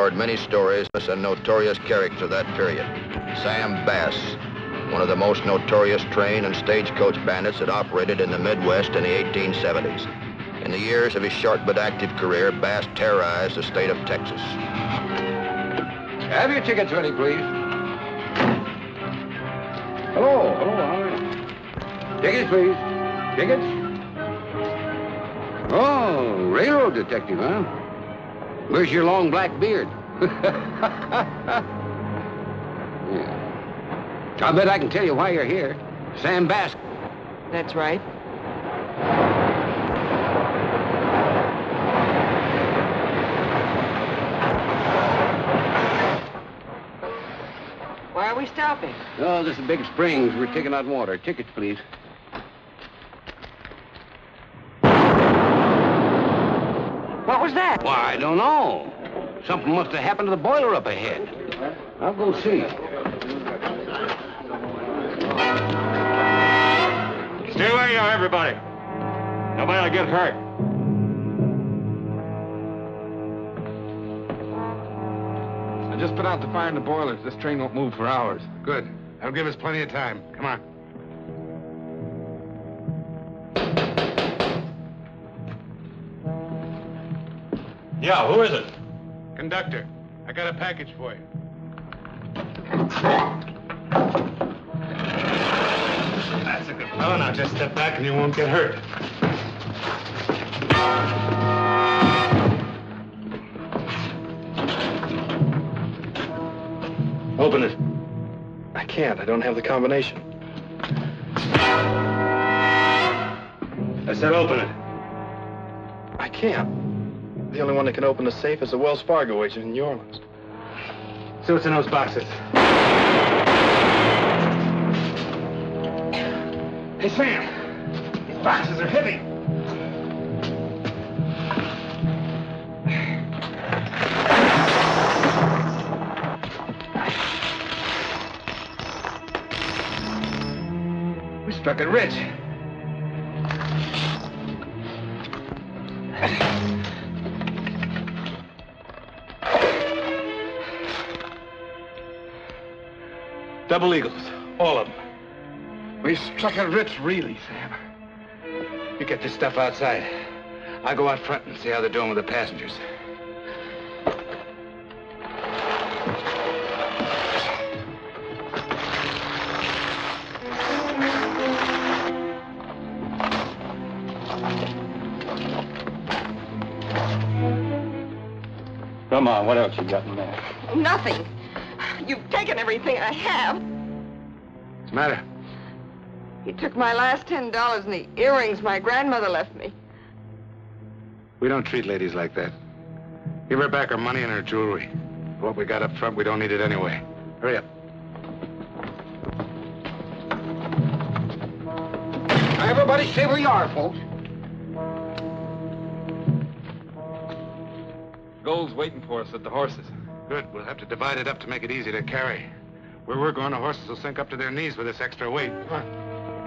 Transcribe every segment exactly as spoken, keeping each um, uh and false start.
explored many stories and notorious characters of that period. Sam Bass, one of the most notorious train and stagecoach bandits that operated in the Midwest in the eighteen seventies. In the years of his short but active career, Bass terrorized the state of Texas. Have your tickets ready, please. Hello, hello, how are you? Tickets, please. Tickets? Oh, railroad detective, huh? Where's your long black beard? Yeah. I bet I can tell you why you're here. Sam Bass. That's right. Why are we stopping? Oh, this is Big Springs. We're taking out water. Tickets, please. What was that? Why, I don't know. Something must have happened to the boiler up ahead. I'll go see. Stay where you are, everybody. Nobody will get hurt. I just put out the fire in the boilers. This train won't move for hours. Good. That'll give us plenty of time. Come on. Yeah, who is it? Conductor, I got a package for you. That's a good fellow. Now just step back and you won't get hurt. Open it. I can't. I don't have the combination. I said open it. I can't. The only one that can open the safe is a Wells Fargo agent in New Orleans. See what's in those boxes. Hey, Sam. These boxes are heavy. We struck it rich. Double eagles. All of them. We struck it rich, really, Sam. You get this stuff outside. I'll go out front and see how they're doing with the passengers. Come on, what else you got in there? Nothing. You've taken everything I have. What's the matter? You took my last ten dollars and the earrings my grandmother left me. We don't treat ladies like that. Give her back her money and her jewelry. What we got up front, we don't need it anyway. Hurry up. Now, everybody stay where you are, folks. Gold's waiting for us at the horses. Good. We'll have to divide it up to make it easy to carry. Where we're going, the horses will sink up to their knees with this extra weight. Come on.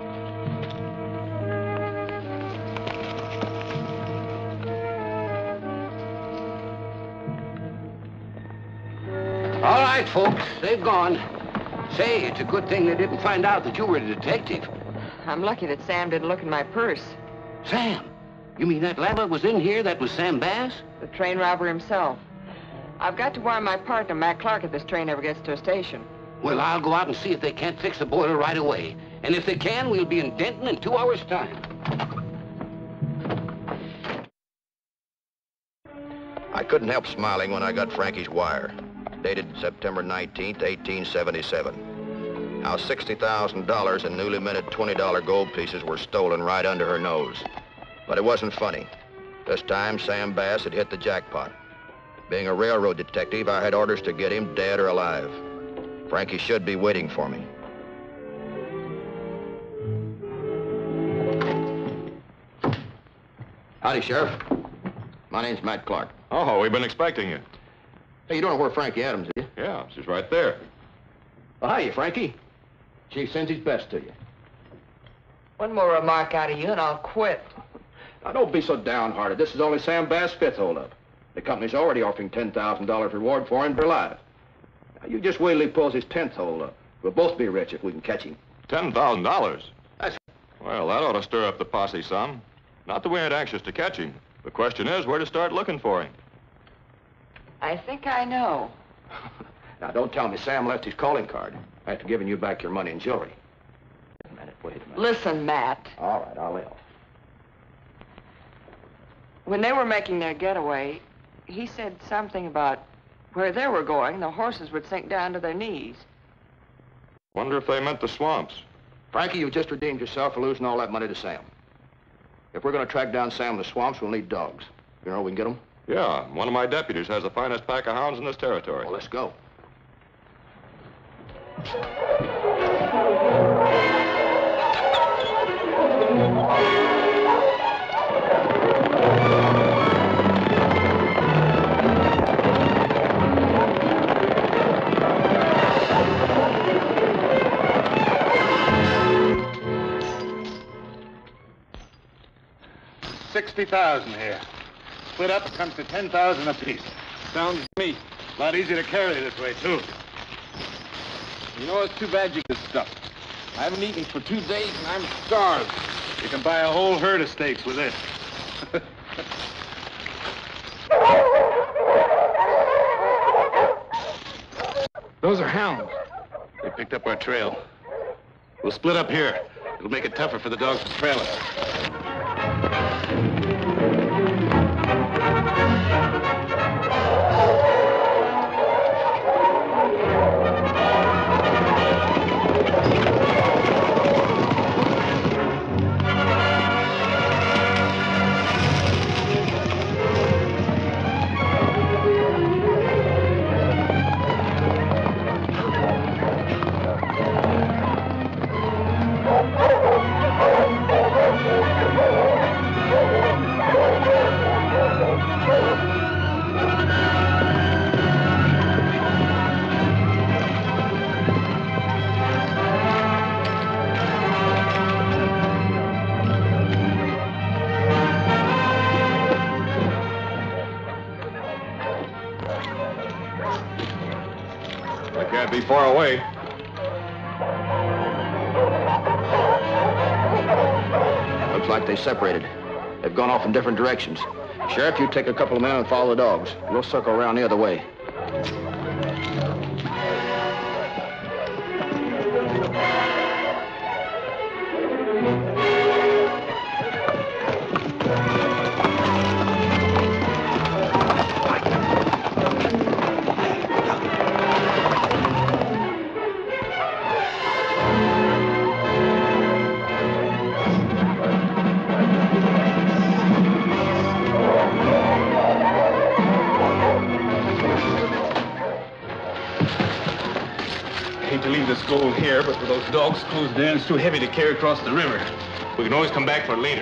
All right, folks, they've gone. Say, it's a good thing they didn't find out that you were a detective. I'm lucky that Sam didn't look in my purse. Sam? You mean that lad that was in here, that was Sam Bass? The train robber himself. I've got to warn my partner, Mac Clark, if this train ever gets to a station. Well, I'll go out and see if they can't fix the boiler right away. And if they can, we'll be in Denton in two hours' time. I couldn't help smiling when I got Frankie's wire, dated September nineteenth, eighteen seventy-seven. How sixty thousand dollars in newly minted twenty dollar gold pieces were stolen right under her nose. But it wasn't funny. This time, Sam Bass had hit the jackpot. Being a railroad detective, I had orders to get him dead or alive. Frankie should be waiting for me. Howdy, Sheriff. My name's Matt Clark. Oh, we've been expecting you. Hey, you don't know where Frankie Adams is? Yeah, she's right there. Well, hiya, Frankie. Chief sends his best to you. One more remark out of you and I'll quit. Now, don't be so downhearted. This is only Sam Bass' fifth holdup. The company's already offering ten thousand dollars reward for him for life. Now, you just wait till he pulls his tenth hole up. We'll both be rich if we can catch him. Ten thousand dollars? That's... Well, that ought to stir up the posse some. Not that we ain't anxious to catch him. The question is where to start looking for him. I think I know. Now, don't tell me Sam left his calling card after giving you back your money and jewelry. Wait a minute, wait a minute. Listen, Matt. All right, I'll help. When they were making their getaway, he said something about where they were going, the horses would sink down to their knees. Wonder if they meant the swamps. Frankie, you just redeemed yourself for losing all that money to Sam. If we're going to track down Sam in the swamps, we'll need dogs. You know where we can get them? Yeah, one of my deputies has the finest pack of hounds in this territory. Well, let's go. Sixty thousand here. Split up, it comes to ten thousand apiece. Sounds to me. A lot easier to carry this way, too. You know, it's too bad you get stuff. I haven't eaten for two days and I'm starved. You can buy a whole herd of steaks with this. Those are hounds. They picked up our trail. We'll split up here. It'll make it tougher for the dogs to trail us. Can't be far away. Looks like they separated. They've gone off in different directions. Sheriff, you take a couple of men and follow the dogs. We'll circle around the other way. Gold here, but with those dogs closed in, it's too heavy to carry across the river. We can always come back for it later.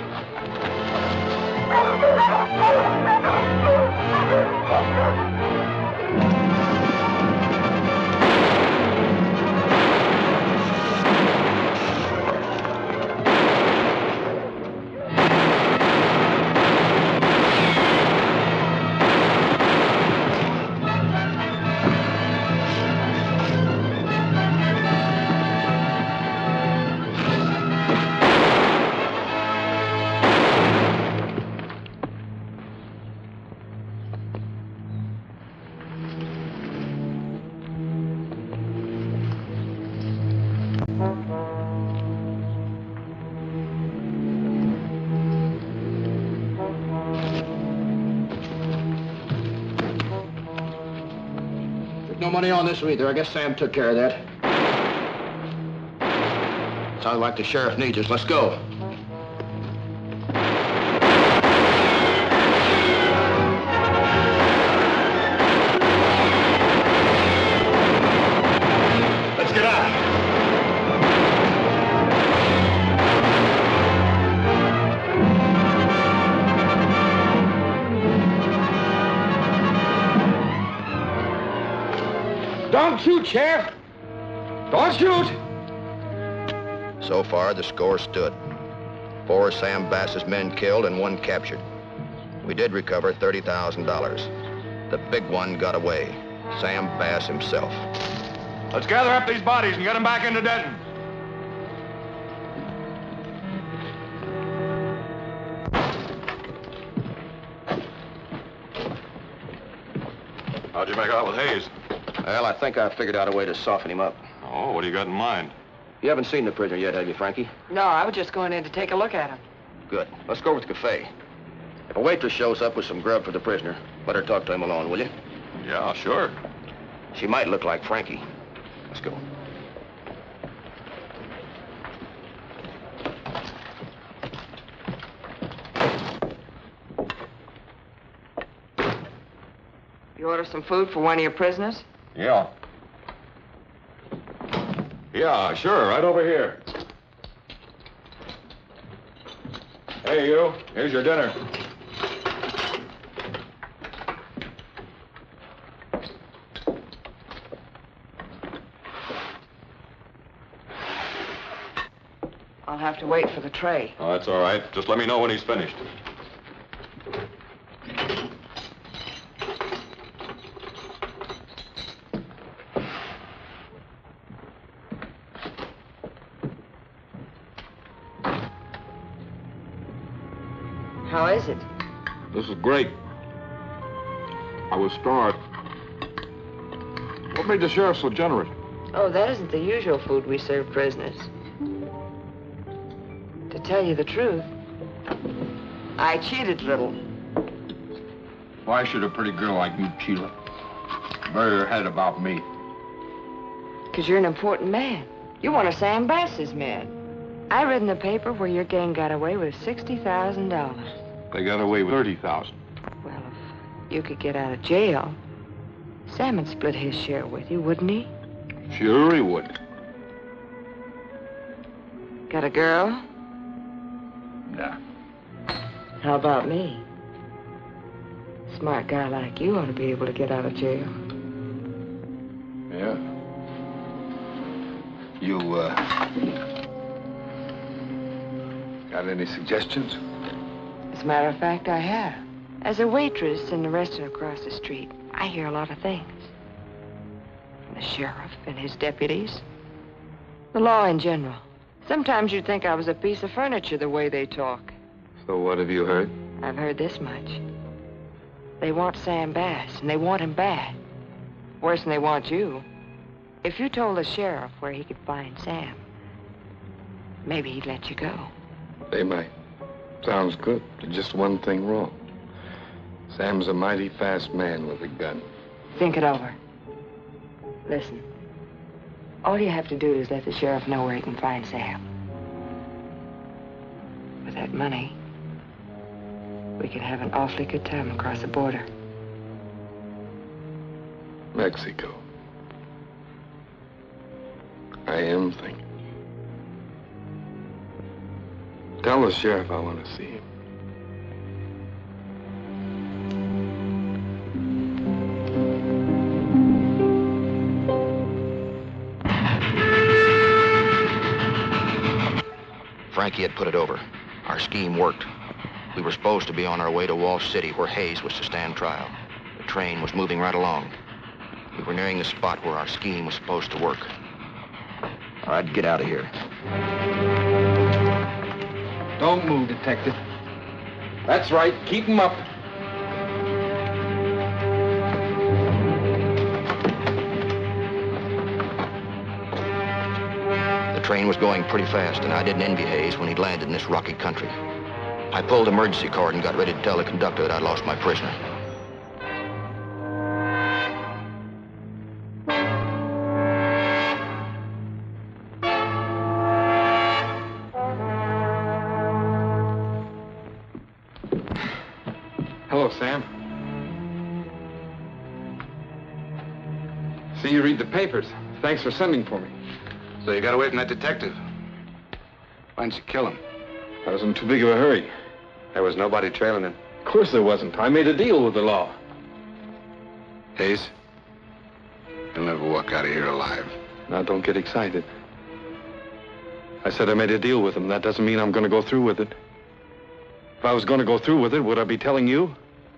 No money on this one either. I guess Sam took care of that. Sounds like the sheriff needs us. Let's go. Let's get out. Don't shoot, Sheriff! Don't shoot! So far, the score stood. Four of Sam Bass's men killed and one captured. We did recover thirty thousand dollars. The big one got away. Sam Bass himself. Let's gather up these bodies and get them back into Denton. How'd you make out with Hayes? Well, I think I figured out a way to soften him up. Oh, what do you got in mind? You haven't seen the prisoner yet, have you, Frankie? No, I was just going in to take a look at him. Good. Let's go over to the cafe. If a waitress shows up with some grub for the prisoner, let her talk to him alone, will you? Yeah, sure. She might look like Frankie. Let's go. You order some food for one of your prisoners? Yeah. Yeah, sure, right over here. Hey, you. Here's your dinner. I'll have to wait for the tray. Oh, that's all right. Just let me know when he's finished. How is it? This is great. I was starved. What made the sheriff so generous? Oh, that isn't the usual food we serve prisoners. To tell you the truth, I cheated a little. Why should a pretty girl like you cheat? Bury her head about me. Because you're an important man. You're one of Sam Bass's men. I read in the paper where your gang got away with sixty thousand dollars. They got away with thirty thousand. Well, if you could get out of jail, Sam would split his share with you, wouldn't he? Sure he would. Got a girl? Nah. How about me? Smart guy like you ought to be able to get out of jail. Yeah. You, uh... got any suggestions? As a matter of fact, I have. As a waitress in the restaurant across the street, I hear a lot of things. From the sheriff and his deputies. The law in general. Sometimes you'd think I was a piece of furniture the way they talk. So what have you heard? I've heard this much. They want Sam Bass, and they want him bad. Worse than they want you. If you told the sheriff where he could find Sam, maybe he'd let you go. They might. Sounds good. There's just one thing wrong. Sam's a mighty fast man with a gun. Think it over. Listen. All you have to do is let the sheriff know where he can find Sam. With that money, we could have an awfully good time across the border. Mexico. I am thinking. Tell the sheriff I want to see him. Frankie had put it over. Our scheme worked. We were supposed to be on our way to Walsh City, where Hayes was to stand trial. The train was moving right along. We were nearing the spot where our scheme was supposed to work. All right, get out of here. Don't move, Detective. That's right. Keep him up. The train was going pretty fast, and I didn't envy Hayes when he'd landed in this rocky country. I pulled emergency cord and got ready to tell the conductor that I'd lost my prisoner. Hello, Sam. See you read the papers. Thanks for sending for me. So you got away from that detective. Why didn't you kill him? I was in too big of a hurry. There was nobody trailing him. Of course there wasn't. I made a deal with the law. Hayes, you'll never walk out of here alive. Now, don't get excited. I said I made a deal with him. That doesn't mean I'm going to go through with it. If I was going to go through with it, would I be telling you?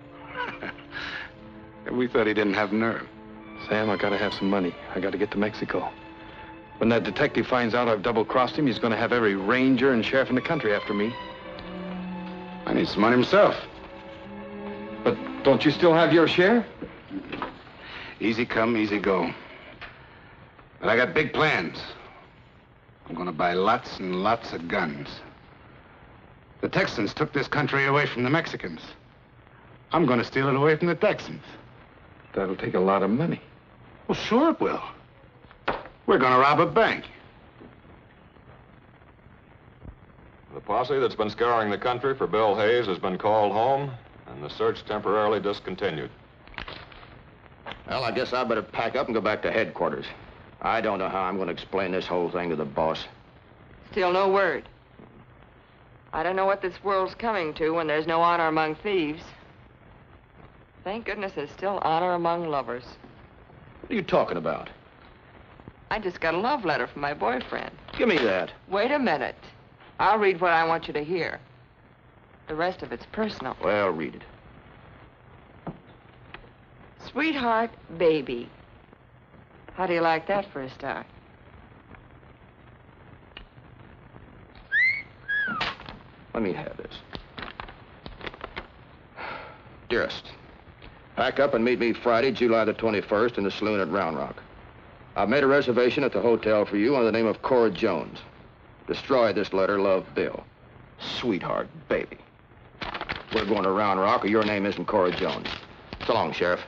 We thought he didn't have nerve. Sam, I gotta have some money. I gotta get to Mexico. When that detective finds out I've double-crossed him, he's gonna have every ranger and sheriff in the country after me. I need some money himself. But don't you still have your share? Easy come, easy go. But I got big plans. I'm gonna buy lots and lots of guns. The Texans took this country away from the Mexicans. I'm gonna steal it away from the Texans. That'll take a lot of money. Well, sure it will. We're gonna rob a bank. The posse that's been scouring the country for Bill Hayes has been called home, and the search temporarily discontinued. Well, I guess I better pack up and go back to headquarters. I don't know how I'm going to explain this whole thing to the boss. Still no word. I don't know what this world's coming to when there's no honor among thieves. Thank goodness there's still honor among lovers. What are you talking about? I just got a love letter from my boyfriend. Give me that. Wait a minute. I'll read what I want you to hear. The rest of it's personal. Well, read it. Sweetheart, baby. How do you like that for a start? Let me have this. Dearest, pack up and meet me Friday, July the twenty-first in the saloon at Round Rock. I've made a reservation at the hotel for you under the name of Cora Jones. Destroy this letter, love, Bill. Sweetheart, baby. We're going to Round Rock or your name isn't Cora Jones. So long, Sheriff.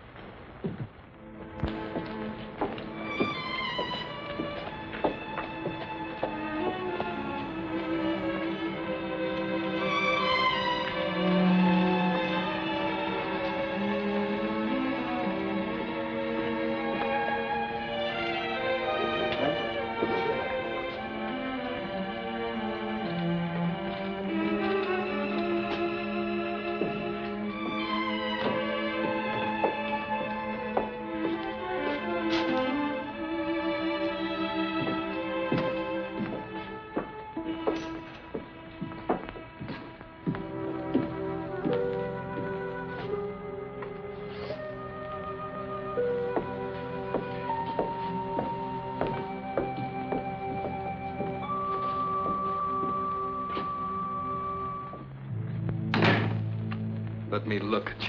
Let me look at you.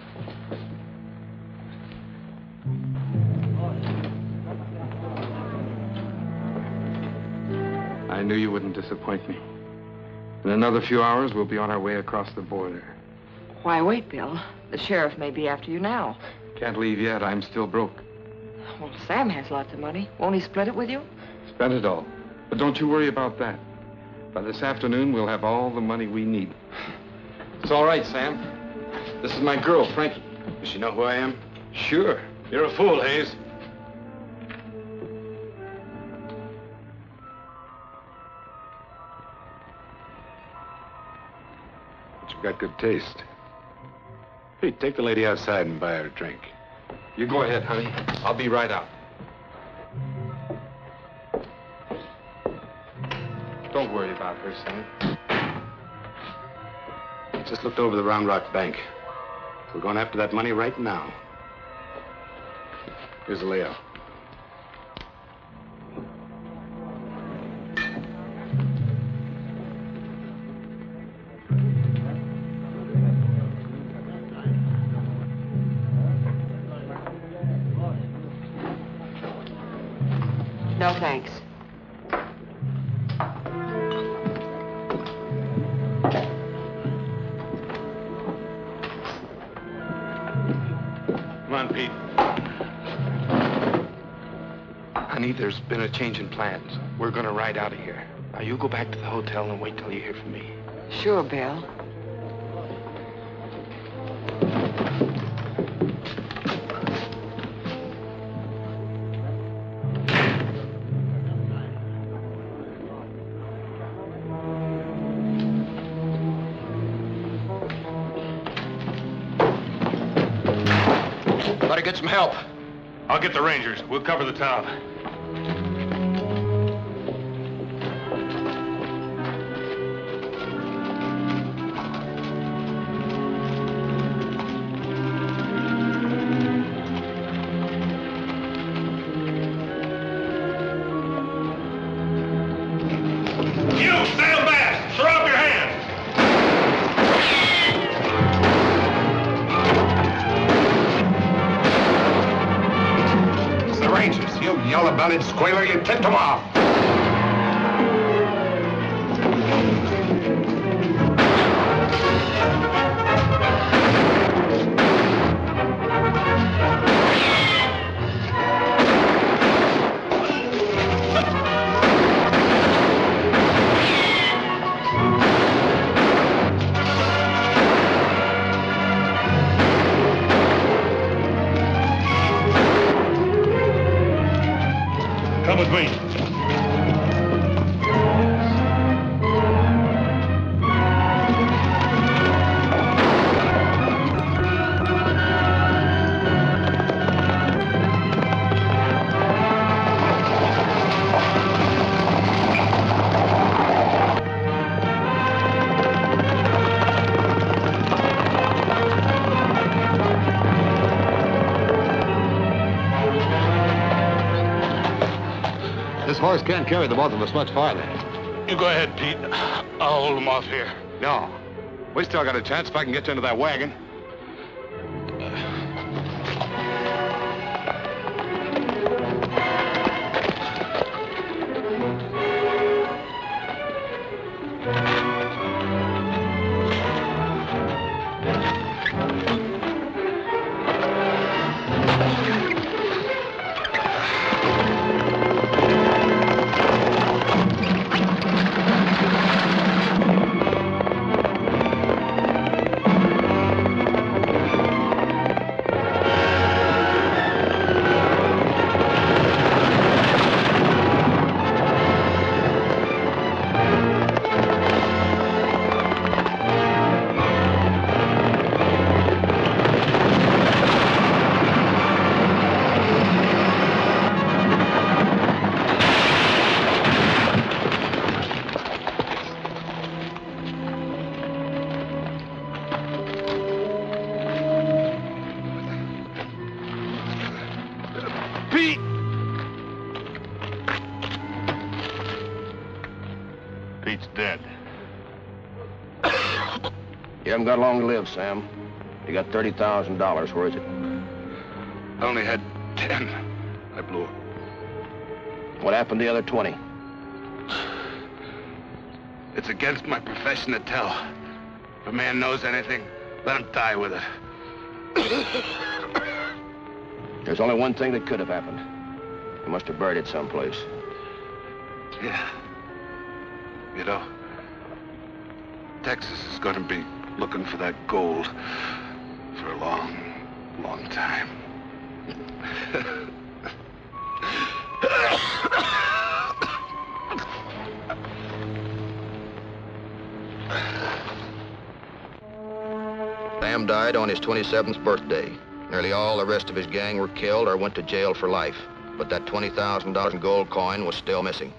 I knew you wouldn't disappoint me. In another few hours, we'll be on our way across the border. Why wait, Bill? The sheriff may be after you now. Can't leave yet. I'm still broke. Well, Sam has lots of money. Won't he split it with you? Spent it all. But don't you worry about that. By this afternoon, we'll have all the money we need. It's all right, Sam. This is my girl, Frankie. Does she know who I am? Sure. You're a fool, Hayes. But you've got good taste. Hey, take the lady outside and buy her a drink. You go ahead, honey. I'll be right out. Don't worry about her, Sam. Just looked over the Round Rock Bank. We're going after that money right now. Here's the layout. No, thanks. Come on, Pete. Honey, there's been a change in plans. We're gonna ride out of here. Now, you go back to the hotel and wait till you hear from me. Sure, Bill. Better get some help. I'll get the Rangers. We'll cover the town. about it, Squaler. You tipped him off. Come with me. This horse can't carry the both of us much farther. You go ahead, Pete. I'll hold him off here. No. We still got a chance if I can get you into that wagon. Pete! Pete's dead. You haven't got long to live, Sam. You got thirty thousand dollars. Where is it? I only had ten. I blew it. What happened to the other twenty? It's against my profession to tell. If a man knows anything, let him die with it. There's only one thing that could have happened. You must have buried it someplace. Yeah. You know, Texas is going to be looking for that gold for a long, long time. Sam died on his twenty-seventh birthday. Nearly all the rest of his gang were killed or went to jail for life. But that twenty thousand dollars in gold coin was still missing.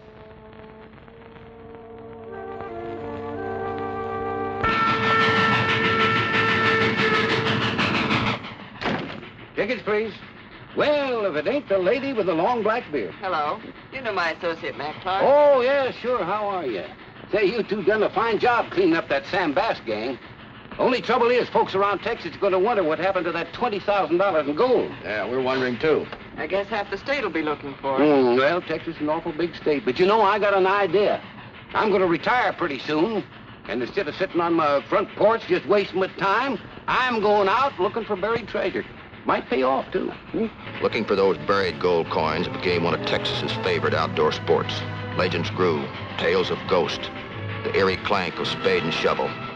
Tickets, please. Well, if it ain't the lady with the long black beard. Hello. You know my associate, Mac Clark. Oh, yeah, sure. How are you? Say, you two done a fine job cleaning up that Sam Bass gang. Only trouble is, folks around Texas are going to wonder what happened to that twenty thousand dollars in gold. Yeah, we're wondering, too. I guess half the state will be looking for it. Mm, well, Texas is an awful big state. But you know, I got an idea. I'm going to retire pretty soon. And instead of sitting on my front porch just wasting my time, I'm going out looking for buried treasure. Might pay off, too. Hmm? Looking for those buried gold coins became one of Texas's favorite outdoor sports. Legends grew, tales of ghosts, the eerie clank of spade and shovel.